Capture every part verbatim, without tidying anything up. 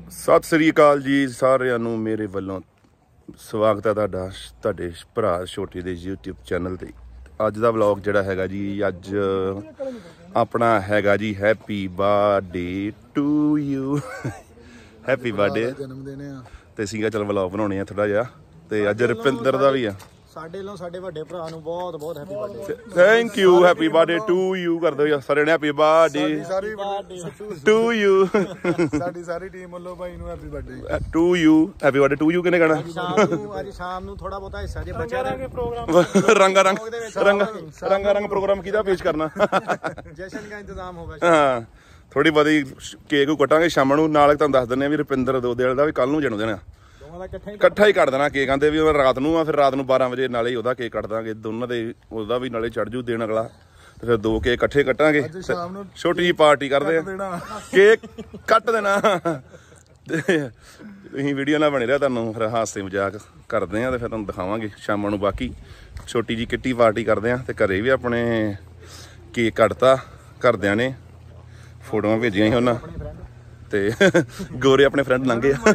सत श्री अकाल जी सारिਆਂ ਨੂੰ ਮੇਰੇ ਵੱਲੋਂ ਸਵਾਗਤ ਹੈ ਤੁਹਾਡਾ ਤੁਹਾਡੇ ਭਰਾ ਛੋਟੀ ਦੇ YouTube ਚੈਨਲ ਤੇ। ਅੱਜ ਦਾ ਵਲੌਗ ਜਿਹੜਾ ਹੈਗਾ ਜੀ, ਅੱਜ ਆਪਣਾ ਹੈਗਾ ਜੀ happy birthday to you. Happy birthday ਜਨਮ ਦਿਨ ਆ ਤੇ ਸੀਗਾ ਚਲ ਵਲੌਗ ਬਣਾਉਣੇ ਆ ਥੋੜਾ ਜਿਹਾ, ਤੇ ਅੱਜ ਰੁਪਿੰਦਰ ਦਾ ਵੀ ਆ। ਸਾਡੇ ਵੱਲੋਂ ਸਾਡੇ ਵੱਡੇ ਭਰਾ ਨੂੰ ਬਹੁਤ ਬਹੁਤ happy birthday. Thank you. Happy birthday to you ਕਰ ਦਿਓ ਸਾਰੇ ਨੇ। Happy birthday to you. ਸਾਡੀ ਸਾਰੀ ਟੀਮ ਵੱਲੋਂ ਭਾਈ ਨੂੰ happy birthday to you. Happy birthday to you ਕਿਹਨੇ ਕਹਿਣਾ? ਸ਼ਾਮ ਨੂੰ ਅੱਜ ਸ਼ਾਮ ਨੂੰ ਥੋੜਾ ਬਹੁਤਾ ਹਿੱਸਾ ਜੇ ਬਚਿਆ ਰਹੇ ਪ੍ਰੋਗਰਾਮ ਰੰਗਾ ਰੰਗ ਰੰਗਾ ਰੰਗਾ ਰੰਗ ਪ੍ਰੋਗਰਾਮ ਕਿਹਦਾ ਪੇਸ਼ ਕਰਨਾ? ਜਸ਼ਨ ਦਾ ਇੰਤਜ਼ਾਮ ਹੋਗਾ। ਹਾਂ, ਥੋੜੀ ਬਹੁਤੀ ਕੇਕ ਕਟਾਂਗੇ ਸ਼ਾਮ ਨੂੰ। ਨਾਲ ਤੁਹਾਨੂੰ ਦੱਸ ਦਿੰਦੇ ਆ ਵੀ ਰੁਪਿੰਦਰ ਦੋਦੇਲ ਦਾ ਵੀ ਕੱਲ ਨੂੰ ਜਨਮ ਦਿਨ ਆ। ਇਕੱਠਾ ਹੀ ਕੱਟ ਦੇਣਾ ਕੇਕ। ਆਂਦੇ ਵੀ ਰਾਤ ਨੂੰ ਆ, ਫਿਰ ਰਾਤ ਨੂੰ ਬਾਰਾਂ ਵਜੇ ਨਾਲੇ ਉਹਦਾ ਕੇਕ ਕੱਟ ਦਾਂਗੇ ਦੋਨਾਂ ਦੇ। ਉਹਦਾ ਵੀ ਨਾਲੇ ਚੜ ਜੂ ਦਿਨ ਅਗਲਾ, ਤੇ ਫਿਰ ਦੋ ਕੇਕ ਇਕੱਠੇ ਕੱਟਾਂਗੇ। ਛੋਟੀ ਜਿਹੀ ਪਾਰਟੀ ਕਰਦੇ ਆ, ਕੇਕ ਕੱਟ ਦੇਣਾ। ਤੇ ਤੁਸੀਂ ਵੀਡੀਓ ਨਾਲ ਬਣੇ ਰਿਹਾ, ਤੁਹਾਨੂੰ ਫਿਰ ਹਾਸੇ ਮਜ਼ਾਕ ਕਰਦੇ ਆ ਤੇ ਫਿਰ ਤੁਹਾਨੂੰ ਦਿਖਾਵਾਂਗੇ ਸ਼ਾਮਾਂ ਨੂੰ। ਬਾਕੀ ਛੋਟੀ ਜਿਹੀ ਕਿੱਟੀ ਪਾਰਟੀ ਕਰਦੇ ਆ, ਤੇ ਘਰੇ ਵੀ ਆਪਣੇ ਕੇਕ ਕੱਟਤਾ ਘਰਦਿਆਂ ਨੇ, ਫੋਟੋਆਂ ਭੇਜੀਆਂ ਸੀ ਉਹਨਾਂ। ਤੇ ਗੋਰੇ ਆਪਣੇ ਫਰੈਂਡ ਲੰਘੇ ਆ,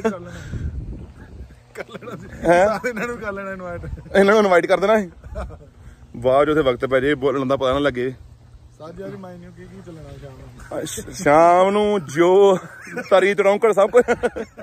ਇਹਨਾਂ ਨੂੰ ਇਨਵਾਈਟ ਕਰ ਦੇਣਾ ਸੀ। ਬਾਅਦ ਉੱਥੇ ਵਕਤ ਪੈ ਜੇ, ਬੋਲਣ ਦਾ ਪਤਾ ਨਾ ਲੱਗੇ। ਸ਼ਾਮ ਨੂੰ ਜੋ ਤਰੀ ਤਰੌਂਕੜ ਸਭ ਕੁਝ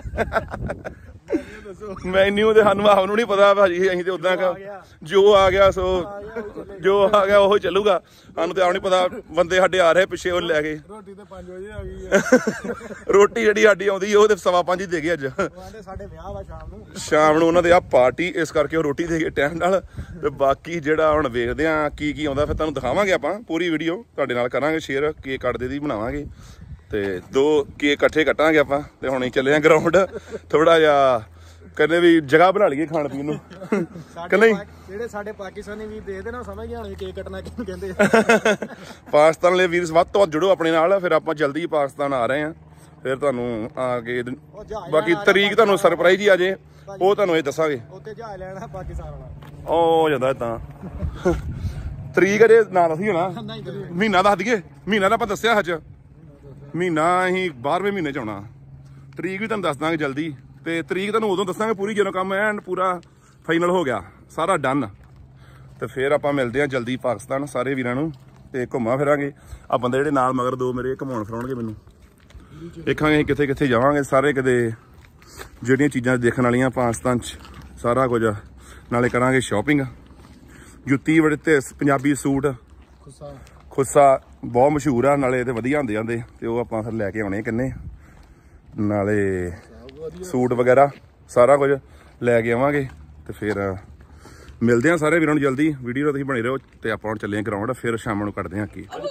ਮੈਨਿਊ ਤੇ ਸਾਨੂੰ ਆਪ ਨੂੰ ਨਹੀਂ ਪਤਾ ਭਾਜੀ। ਅਸੀਂ ਤੇ ਉਦਾਂ ਜੋ ਆ ਗਿਆ ਸੋ ਜੋ ਆ ਗਿਆ ਉਹ ਚੱਲੂਗਾ। ਸਾਨੂੰ ਤੇ ਆਪ ਨਹੀਂ ਪਤਾ, ਬੰਦੇ ਸਾਡੇ ਆ ਰਹੇ ਪਿੱਛੇ ਉਹ ਲੈ ਗਏ। ਰੋਟੀ ਤੇ ਪੰਜ ਵਜੇ ਆ ਗਈ। ਰੋਟੀ ਜਿਹੜੀ ਸਾਡੀ ਆਉਂਦੀ ਉਹ ਤੇ ਸਵਾ ਪੰਜ ਹੀ ਦੇ ਗਏ। ਅੱਜ ਸਾਡੇ ਵਿਆਹ ਵਾ ਸ਼ਾਮ ਨੂੰ। ਸ਼ਾਮ ਨੂੰ ਉਹਨਾਂ ਦੇ ਆ ਪਾਰਟੀ, ਇਸ ਕਰਕੇ ਉਹ ਰੋਟੀ ਦੇ ਗਏ ਟਾਈਮ ਨਾਲ। ਤੇ ਬਾਕੀ ਜਿਹੜਾ ਹੁਣ ਵੇਖਦੇ ਆ ਕੀ ਕੀ ਆਉਂਦਾ, ਫਿਰ ਤੁਹਾਨੂੰ ਦਿਖਾਵਾਂਗੇ ਆਪਾਂ। ਪੂਰੀ ਵੀਡੀਓ ਤੁਹਾਡੇ ਨਾਲ ਕਰਾਂਗੇ ਸ਼ੇਅਰ, ਕੇਕ ਕੱਟਦੇ ਦੀ ਬਣਾਵਾਂਗੇ ਤੇ ਦੋ ਕੇਕ ਇਕੱਠੇ ਕੱਟਾਂਗੇ ਆਪਾਂ। ਤੇ ਹੁਣ ਹੀ ਚੱਲੇ ਆ ਗਰਾਊਂਡ, ਥੋੜਾ ਜਿਹਾ ਕਹਿੰਦੇ ਵੀ ਜਗ੍ਹਾ ਬਣਾ ਲਈਏ ਖਾਣ ਪੀਣ ਨੂੰ। ਕਹਿੰਦੇ ਜਿਹੜੇ ਸਾਡੇ ਪਾਕਿਸਤਾਨੀ ਵੀਰ ਦੇਖਦੇ ਨਾ, ਸਮਝ ਗਿਆ ਹੁਣ ਕੇਕ ਕੱਟਣਾ ਕਿਹਨੂੰ ਕਹਿੰਦੇ। ਪਾਕਿਸਤਾਨ ਵਾਲੇ ਵੀਰ ਵੱਧ ਤੋਂ ਵੱਧ ਜੁੜੋ ਆਪਣੇ ਨਾਲ। ਫਿਰ ਆਪਾਂ ਜਲਦੀ ਪਾਕਿਸਤਾਨ ਆ ਰਹੇ ਆ, ਫਿਰ ਤੁਹਾਨੂੰ ਆ ਕੇ ਬਾਕੀ ਤਰੀਕ ਤੁਹਾਨੂੰ ਸਰਪ੍ਰਾਈਜ਼ ਹੀ ਆ ਜੇ, ਉਹ ਤੁਹਾਨੂੰ ਇਹ ਦੱਸਾਂਗੇ। ਉੱਥੇ ਜਹਾਜ਼ ਲੈਣਾ ਪਾਕਿਸਤਾਨ ਵਾਲਾ ਉਹ ਜਾਂਦਾ ਏਦਾਂ। ਤਰੀਕ ਅਜੇ ਨਾ ਦੱਸੀ ਹੋਣਾ, ਮਹੀਨਾ ਦੱਸ ਦਈਏ। ਮਹੀਨਾ ਤਾਂ ਆਪਾਂ ਦੱਸਿਆ ਅੱਜ, ਮਹੀਨਾ ਅਸੀਂ ਬਾਰਵੇਂ ਮਹੀਨੇ ਚ ਆਉਣਾ। ਤਰੀਕ ਵੀ ਤੁਹਾਨੂੰ ਦੱਸ ਦਾਂਗੇ ਜਲਦੀ, ਤੇ ਤਰੀਕ ਤੁਹਾਨੂੰ ਉਦੋਂ ਦੱਸਾਂਗੇ ਪੂਰੀ ਜਦੋਂ ਕੰਮ ਐਨ ਪੂਰਾ ਫਾਈਨਲ ਹੋ ਗਿਆ, ਸਾਰਾ ਡਨ। ਤੇ ਫਿਰ ਆਪਾਂ ਮਿਲਦੇ ਹਾਂ ਜਲਦੀ ਪਾਕਿਸਤਾਨ ਸਾਰੇ ਵੀਰਾਂ ਨੂੰ, ਤੇ ਘੁੰਮਾ ਫਿਰਾਂਗੇ। ਆ ਬੰਦੇ ਜਿਹੜੇ ਨਾਲ ਮਗਰ ਦੋ ਮੇਰੇ ਘੁਮਾਉਣ ਫਿਰਾਉਣਗੇ ਮੈਨੂੰ, ਦੇਖਾਂਗੇ ਕਿੱਥੇ ਕਿੱਥੇ ਜਾਵਾਂਗੇ ਸਾਰੇ। ਕਿਤੇ ਜਿਹੜੀਆਂ ਚੀਜ਼ਾਂ ਦੇਖਣ ਵਾਲੀਆਂ ਪਾਕਿਸਤਾਨ 'ਚ ਸਾਰਾ ਕੁਝ, ਨਾਲੇ ਕਰਾਂਗੇ ਸ਼ਾਪਿੰਗ। ਜੁੱਤੀ ਬੜੇ ਤੇ ਪੰਜਾਬੀ ਸੂਟ ਖੁੱਸਾ ਬਹੁਤ ਮਸ਼ਹੂਰ ਆ, ਨਾਲੇ ਤੇ ਵਧੀਆ ਹੁੰਦੇ ਜਾਂਦੇ, ਤੇ ਉਹ ਆਪਾਂ ਫਿਰ ਲੈ ਕੇ ਆਉਣੇ ਕਿੰਨੇ। ਨਾਲੇ ਸੂਟ ਵਗੈਰਾ ਸਾਰਾ ਕੁਝ ਲੈ ਕੇ ਆਵਾਂਗੇ, ਤੇ ਫਿਰ ਮਿਲਦੇ ਆ ਸਾਰੇ ਵੀਰਾਂ ਨੂੰ ਜਲਦੀ। ਵੀਡੀਓ ਤੁਸੀਂ ਬਣੇ ਰਹੋ, ਤੇ ਆਪਾਂ ਹੁਣ ਚੱਲੇ ਆ ਗਰਾਊਂਡ, ਫਿਰ ਸ਼ਾਮ ਨੂੰ ਕੱਢਦੇ ਆ ਕੀ। Happy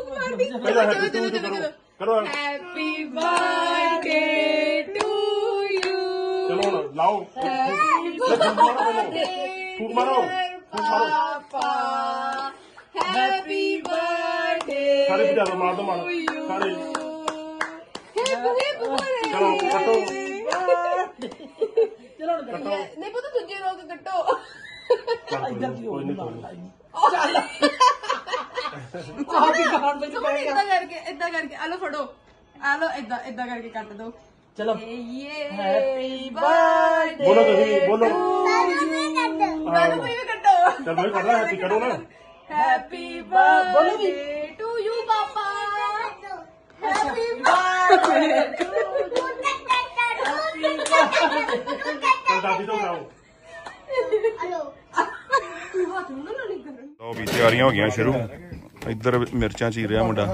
birthday to you. ਚਲੋ ਲਾਓ ਫੂਟ ਮਾਰੋ ਪਾਪਾ। ਹੈਪੀ ਬਰਥਡੇ ਸਾਰੇ ਪੰਜਾਬੀ ਮਾਰ ਦੋ ਮਾਰ ਸਾਰੇ। ਚਲੋ ਕੱਟੋ ਚਲੋ ਨਹੀਂ ਪਤਾ ਦੂਜੇ ਲੋਕ ਕੱਟੋ। ਇੱਧਰ ਕੀ ਹੋ ਰਿਹਾ? ਚੱਲ ਆਹ ਕੀ ਕਹਾਣ ਵਿੱਚ ਪੈ ਗਿਆ। ਇਦਾਂ ਕਰਕੇ ਇਦਾਂ ਕਰਕੇ ਆ ਲੋ ਫੜੋ, ਆ ਲੋ ਇਦਾਂ ਇਦਾਂ ਕਰਕੇ ਕੱਟ ਦੋ। ਚਲੋ ਇਹ ਹੈਪੀ ਬਰਥਡੇ ਬੋਲੋ ਤੁਸੀਂ ਬੋਲੋ। ਮੈਨੂੰ ਕੋਈ ਵੀ ਕੱਟੋ। ਚਲ ਮੈਂ ਕੱਢਦਾ ਹੈਪੀ ਕਰੋ ਨਾ। ਹੈਪੀ ਬਰਥਡੇ ਟੂ ਯੂ ਪਾਪਾ। Happy birthday to you. ਦਾਦੀ ਤੋਂ ਕਰਾਓ। ਲਓ ਵੀ ਤਿਆਰੀਆਂ ਹੋ ਗਈਆਂ ਸ਼ੁਰੂ। ਇੱਧਰ ਮਿਰਚਾਂ ਚੀਰ ਰਿਹਾ ਮੁੰਡਾ,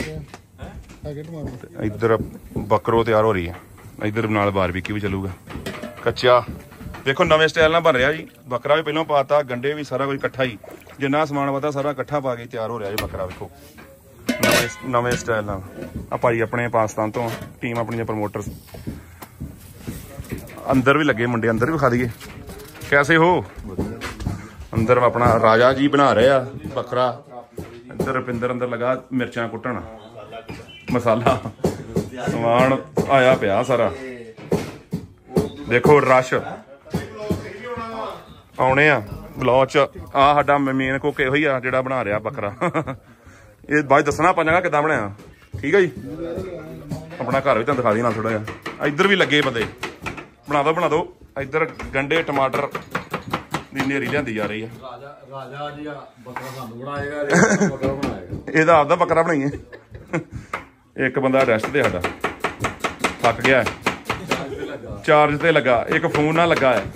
ਇੱਧਰ ਬੱਕਰੋ ਤਿਆਰ ਹੋ ਰਹੀ ਹੈ, ਇੱਧਰ ਨਾਲ ਬਾਰਬੀਕਿਊ ਵੀ ਚੱਲੂਗਾ ਕੱਚਾ। ਦੇਖੋ ਨਵੇਂ ਸਟਾਈਲ ਨਾਲ ਬਣ ਰਿਹਾ ਜੀ। ਬੱਕਰਾ ਵੀ ਪਹਿਲਾਂ ਪਾਤਾ, ਗੰਡੇ ਵੀ, ਸਾਰਾ ਕੁਝ ਇਕੱਠਾ ਹੀ, ਜਿੰਨਾ ਸਮਾਨ ਪਤਾ ਸਾਰਾ ਇਕੱਠਾ ਪਾ ਕੇ ਤਿਆਰ ਹੋ ਰਿਹਾ ਜੀ ਬੱਕਰਾ। ਵੇਖੋ ਨਵੇਂ ਨਵੇਂ ਸਟਾਈਲ ਨਾਲ। ਆ ਭਾਈ ਆਪਣੇ ਪਾਕਿਸਤਾਨ ਤੋਂ, ਟੀਮ ਆਪਣੀ ਦੇ ਪ੍ਰਮੋਟਰ। ਅੰਦਰ ਵੀ ਲੱਗੇ ਮੁੰਡੇ, ਅੰਦਰ ਵੀ ਵਿਖਾ ਦਈਏ ਕੈਸੇ ਹੋ। ਅੰਦਰ ਆਪਣਾ ਰਾਜਾ ਜੀ ਬਣਾ ਰਹੇ ਆ ਬੱਕਰਾ। ਇੱਧਰ ਰੁਪਿੰਦਰ ਅੰਦਰ ਲਗਾ ਮਿਰਚਾਂ ਕੁੱਟਣ, ਮਸਾਲਾ ਸਮਾਨ ਆਇਆ ਪਿਆ ਸਾਰਾ। ਦੇਖੋ ਰਸ਼ ਆਉਣੇ ਆ ਬਲੌਗ ਚ। ਆ ਸਾਡਾ ਮੇਨ ਕੁੱਕ ਇਹੋ ਹੀ ਆ ਜਿਹੜਾ ਬਣਾ ਰਿਹਾ ਬੱਕਰਾ। ਇਹ ਬਾਅਦ ਦੱਸਣਾ ਆਪਾਂ ਜਗ੍ਹਾ ਕਿੱਦਾਂ ਬਣਿਆ। ਠੀਕ ਹੈ ਜੀ। अपना घर भी तुहानूं दिखा दी ना थोड़ा जिहा। इधर भी लगे बंदे ਬਣਾ ਦੋ ਬਣਾ ਦੋ। ਇੱਧਰ ਗੰਡੇ ਟਮਾਟਰ ਦੀ ਨੇਰੀ ਲਿਆਂਦੀ ਜਾ ਰਹੀ ਹੈ। ਰਾਜਾ ਰਾਜਾ ਜੀ ਬੱਕਰਾ ਸਾਨੂੰ ਬਣਾਏਗਾ ਬੱਕਰਾ ਬਣਾਏਗਾ ਇਹਦਾ ਆਪਦਾ ਬੱਕਰਾ ਬਣਾਈਏ। ਇੱਕ ਬੰਦਾ ਰੈਸਟ ਤੇ ਸਾਡਾ ਥੱਕ ਗਿਆ ਚਾਰਜ ਤੇ ਲੱਗਾ ਇੱਕ ਫੋਨ ਨਾਲ ਲੱਗਾ ਹੈ।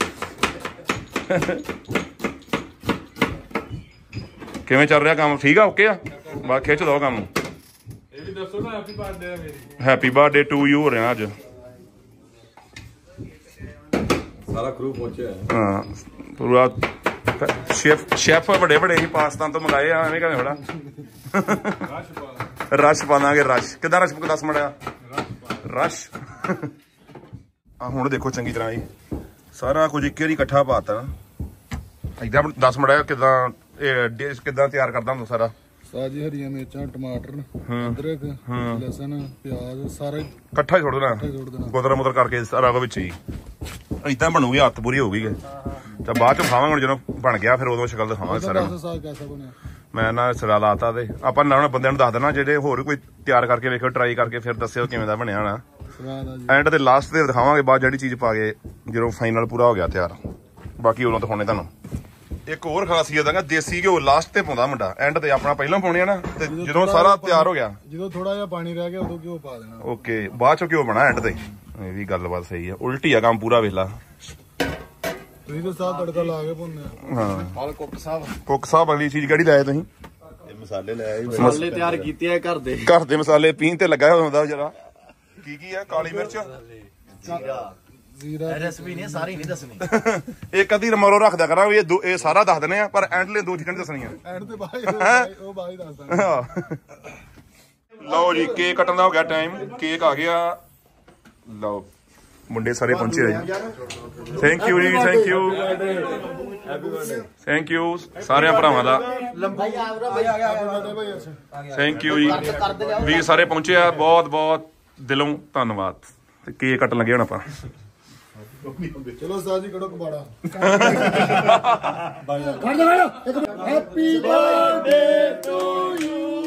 ਕਿਵੇਂ ਚੱਲ ਰਿਹਾ ਕੰਮ ਠੀਕ ਆ ਓਕੇ ਆ ਬਸ ਖਿੱਚ ਦੋ ਕੰਮ। ਇਹ ਵੀ ਦੱਸੋ ਨਾ ਹੈਪੀ ਬਰਥਡੇ ਹੈ ਮੇਰੀ। ਹੈਪੀ ਬਰਥਡੇ ਟੂ ਯੂ ਹੋ ਰਿਹਾ ਅੱਜ। ਸਾਰਾ ਕਰੂ ਪਹੁੰਚਿਆ ਹਾਂ ਪੂਰਾ ਸ਼ੈਫ ਸ਼ੈਫ ਵੱਡੇ ਵੱਡੇ ਹੀ ਪਾਕਿਸਤਾਨ ਤੋਂ ਮੰਗਾਏ ਆ ਐਵੇਂ ਕਿਵੇਂ ਬੜਾ ਰਸ਼ ਪਾਵਾਂਗੇ ਰਸ਼ ਕਿੱਦਾਂ ਰਸ਼ ਦੱਸ ਮੜਿਆ ਰਸ਼। ਆ ਹੁਣ ਦੇਖੋ ਚੰਗੀ ਤਰ੍ਹਾਂ ਜੀ ਸਾਰਾ ਕੁਝ ਇੱਕ ਵਾਰੀ ਇਕੱਠਾ ਪਾਤਾ ਇਦਾਂ ਦੱਸ ਮੜਿਆ ਕਿੱਦਾਂ ਇਹ ਡਿਸ਼ ਕਿੱਦਾਂ ਤਿਆਰ ਕਰਦਾ ਹੁੰਦਾ ਸਾਰਾ। ਸਾਜੀ ਹਰੀਆਂ ਮਿਰਚਾਂ ਟਮਾਟਰ ਅਦਰਕ ਲਸਣ ਪਿਆਜ਼ ਸਾਰਾ ਇਕੱਠਾ ਹੀ ਛੋੜ ਦੇਣਾ ਗੁਦਰ ਮੁਦਰ ਕਰਕੇ ਸਾਰਾ ਕੁਝ ਵਿੱਚ ਹੀ ਇਦਾਂ ਬਣੂਗੀ ਹੱਥ ਪੂਰੀ ਹੋਊਗੀ ਤਾਂ ਬਾਅਦ ਚ ਖਾਵਾਂਗੇ ਜਦੋਂ ਬਣ ਗਿਆ ਫਿਰ ਉਦੋਂ ਸ਼ਕਲ ਦਿਖਾਵਾਂਗੇ ਸਾਰਿਆਂ ਨੂੰ। ਮੈਂ ਨਾ ਸਿਰਾ ਲਾਤਾ ਤੇ ਆਪਾਂ ਨਾ ਬੰਦਿਆਂ ਨੂੰ ਦੱਸ ਦੇਣਾ ਜਿਹੜੇ ਹੋਰ ਕੋਈ ਤਿਆਰ ਕਰਕੇ ਵੇਖੋ ਟਰਾਈ ਕਰਕੇ ਫਿਰ ਦੱਸਿਓ ਕਿਵੇਂ ਦਾ ਬਣਿਆ ਨਾ। ਐਂਡ ਤੇ ਲਾਸਟ ਤੇ ਦਿਖਾਵਾਂਗੇ ਬਾਅਦ ਜਿਹੜੀ ਚੀਜ਼ ਪਾ ਕੇ ਜਦੋਂ ਫਾਈਨਲ ਪੂਰਾ ਹੋ ਗਿਆ ਤਿਆਰ ਬਾਕੀ ਉਦੋਂ ਦਿਖਾਉਣੇ ਤੁਹਾਨੂੰ। ਇੱਕ ਹੋਰ ਖਾਸੀਅਤ ਹੈ ਦੇਸੀ ਘਿਓ ਲਾਸਟ ਤੇ ਪਾਉਂਦਾ ਮੁੰਡਾ ਐਂਡ ਤੇ ਆਪਣਾ ਪਹਿਲਾਂ ਪਾਉਣੇ ਆ ਨਾ ਤੇ ਜਦੋਂ ਸਾਰਾ ਤਿਆਰ ਹੋ ਗਿਆ ਜਦੋਂ ਥੋੜਾ ਜਿਹਾ ਪਾਣੀ ਰਹਿ ਗਿਆ ਉਦੋਂ ਘਿਓ ਪਾ ਦੇਣਾ। ਓਕੇ ਬਾਅਦ ਚੋਂ ਘਿਓ ਬਣਾ ਐਂਡ ਤੇ ਇਹ ਵੀ ਗੱਲਬਾਤ ਸਹੀ ਆ ਉਲਟੀ ਆ ਕੰਮ ਪੂਰਾ ਵੇਲਾ। ਤੁਸੀਂ ਤਾਂ ਸਾਹ ਤੜਕਾ ਲਾ ਕੇ ਭੁੰਨਿਆ। ਹਾਂ ਹਾਲ ਕੁੱਕ ਸਾਹਿਬ ਕੁੱਕ ਸਾਹਿਬ ਅਗਲੀ ਚੀਜ਼ ਕਿਹੜੀ ਲਾਏ ਤੁਸੀਂ? ਇਹ ਮਸਾਲੇ ਲੈ ਆਏ ਮਸਾਲੇ ਤਿਆਰ ਕੀਤੇ ਆ ਘਰ ਦੇ ਘਰ ਦੇ ਮਸਾਲੇ ਪੀਣ ਤੇ ਲੱਗਾ ਹੁੰਦਾ ਜਰਾ ਕੀ ਕੀ ਆ ਕਾਲੀ ਮਿਰਚ ਜੀਰਾ ਜ਼ੀਰਾ ਰੈਸਪੀ ਨਹੀਂ ਸਾਰੀ ਨਹੀਂ ਦੱਸਣੀ ਇੱਕ ਅੱਧੀ ਮਰੋ ਰੱਖਦਾ ਕਰਾਂ ਇਹ ਦੋ ਇਹ ਸਾਰਾ ਦੱਸ ਦਿੰਦੇ ਆ ਪਰ ਐਂਡਲੇ ਦੋ ਚੀਜ਼ਾਂ ਦੱਸਣੀਆਂ ਐਂਡ ਤੇ ਬਾਈ ਉਹ ਬਾਈ ਦੱਸ ਦਾਂਗੇ। ਲਓ ਜੀ ਕੇਕ ਕੱਟਣ ਦਾ ਹੋ ਗਿਆ ਟਾਈਮ ਕੇਕ ਆ ਗਿਆ। ਲਓ ਮੁੰਡੇ ਸਾਰੇ ਪਹੁੰਚੇ ਆ ਜੀ ਥੈਂਕ ਯੂ ਜੀ ਥੈਂਕ ਯੂ ਥੈਂਕ ਯੂ ਸਾਰਿਆਂ ਭਰਾਵਾਂ ਦਾ ਥੈਂਕ ਯੂ ਜੀ ਵੀ ਸਾਰੇ ਪਹੁੰਚੇ ਆ ਬਹੁਤ ਬਹੁਤ ਦਿਲੋਂ ਧੰਨਵਾਦ ਤੇ ਕੇਕ ਕੱਟਣ ਲੱਗੇ ਹੁਣ ਆਪਾਂ। ਚਲੋ ਸਾਜੀ ਕੜੋ ਕਬਾੜਾ ਹੈਪੀ ਬਰਥਡੇ ਟੂ ਯੂ।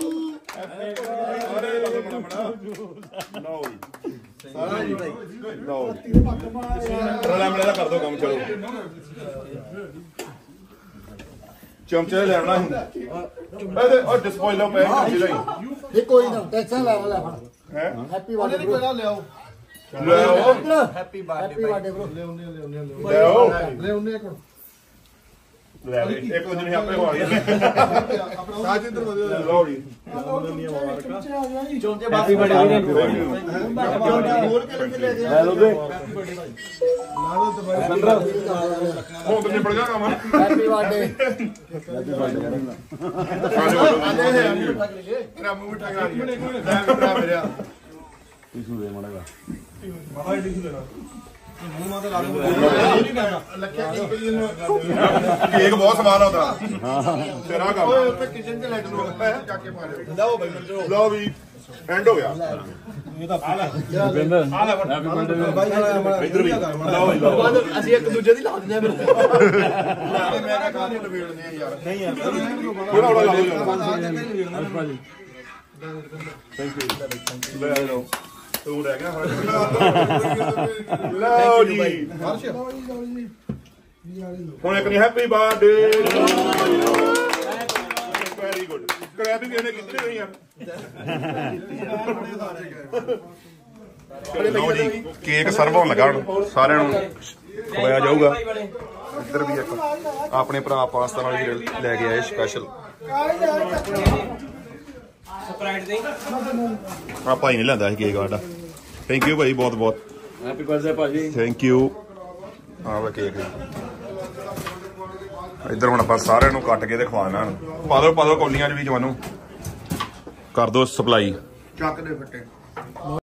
ਰਲਾ ਮਿਲਾ ਕਰ ਦੋ ਕੰਮ ਚਲੋ ਚਮਚੇ ਲੈਣਾ ਸੀ ਇਹਦੇ ਉਹ ਡਿਸਪੋਜ਼ਲ ਪੈ ਇਹ ਕੋਈ ਨਾ ਟੈਕਸਾਂ ਲਾ ਲੈ ਹੈ ਹੈਪੀ ਬਰਥਡੇ ਬ్రో ਲਿਆਓ ਲਿਆਓ ਹੈਪੀ ਹੈਪੀ ਬਰਥਡੇ ਬ్రో ਲਿਆਉਨੇ ਲਿਆਉਨੇ ਲਿਆਓ ਲਿਆਉਨੇ ਇੱਕ ਲੈ ਵੀ ਇੱਕ ਦੂਜੇ ਨੇ ਆਪੇ ਖਵਾ ਲਿਆ ਸਾਜ ਇੰਦਰ ਵਧੀਆ ਲਓ ਜੀ ਚੌਂਕੇ ਹੈਪੀ ਬਰਥਡੇ ਹੋਰ ਕਿਹੜੇ ਲੈ ਕੇ ਲੈ ਲਓ ਬੇ ਲਾਓ ਤੇ ਬਾਈ ਹੁਣ ਤੇ ਨਿਬੜ ਗਿਆ ਕੰਮ ਹੈਪੀ ਬਰਥਡੇ ਤੇਰਾ ਮੂੰਹ ਟਗਾ ਰਹੀ ਹੈ ਲੈ ਮਿੱਤਰਾ ਮੇਰਾ ਟਿਸ਼ੂ ਦੇ ਮੜੇਗਾ ਮਾਮਾ ਜੀ ਟਿਸ਼ੂ ਦੇਣਾ ਮੂੰਹ ਮਾ ਤੇ ਲਾ ਦੋ ਕੇਕ ਬਹੁਤ ਸਮਾਨ ਆਉਂਦਾ ਹਾਂ ਤੇਰਾ ਕੰਮ ਓਏ ਉੱਤੇ ਕਿਚਨ ਚ ਲੈ ਕੇ ਚੱਕ ਕੇ ਪਾ ਲਿਓ ਲਓ ਬਈ ਮੰਜੋ ਲਓ ਵੀ ਐਂਡ ਹੋ ਗਿਆ ਬਿੰਦਰ ਹੈਪੀ ਬਰਥਡੇ ਬਾਈ ਇੱਧਰ ਵੀ ਲਓ ਜੀ ਲਓ ਅਸੀਂ ਇੱਕ ਦੂਜੇ ਦੀ ਲਾ ਦਿੰਦੇ ਆ ਫਿਰ ਮੈਂ ਕਿਹਾ ਕਾਹਨੂੰ ਡਿਬੇੜਨੇ ਆ ਯਾਰ ਨਹੀਂ ਯਾਰ ਥੋੜਾ ਥੋੜਾ ਲਾਓ ਲੈ ਲਓ ਤੂੰ ਰਹਿ ਗਿਆ ਲਓ ਜੀ ਹੁਣ ਇੱਕ ਨਹੀਂ ਹੈਪੀ ਬਰਥਡੇ ਵੈਰੀ ਗੁੱਡ ਕ੍ਰੈਪਿੰਗ ਇਹਨੇ ਕੀਤੀ ਨਹੀਂ ਯਾਰ ਲਓ ਜੀ ਕੇਕ ਸਰਵ ਹੋਣ ਲੱਗਾ ਹੁਣ ਸਾਰਿਆਂ ਨੂੰ ਖਵਾਇਆ ਜਾਊਗਾ। ਇੱਧਰ ਵੀ ਇੱਕ ਆਪਣੇ ਭਰਾ ਪਾਸਤਾ ਨਾਲ ਵੀ ਲੈ ਕੇ ਆਏ ਸਪੈਸ਼ਲ ਆ ਭਾਈ ਨੇ ਲੈਂਦਾ ਸੀ ਕੇਕ ਸਾਡਾ ਥੈਂਕ ਯੂ ਭਾਈ ਬਹੁਤ ਬਹੁਤ ਹੈਪੀ ਬਰਥਡੇ ਭਾਜੀ ਥੈਂਕ ਯੂ ਆ ਵਾ ਕੇਕ ਇੱਧਰ ਹੁਣ ਆਪਾਂ ਸਾਰਿਆਂ ਨੂੰ ਕੱਟ ਕੇ ਤੇ ਖਵਾਣਾ ਪਾ ਦਿਓ ਪਾ ਦਿਓ ਕੌਲੀਆਂ ਚ ਵੀ ਜਵਾਨੂੰ ਕਰ ਦਿਓ ਸਪਲਾਈ ਚੱਕ ਦੇ ਫੱਟੇ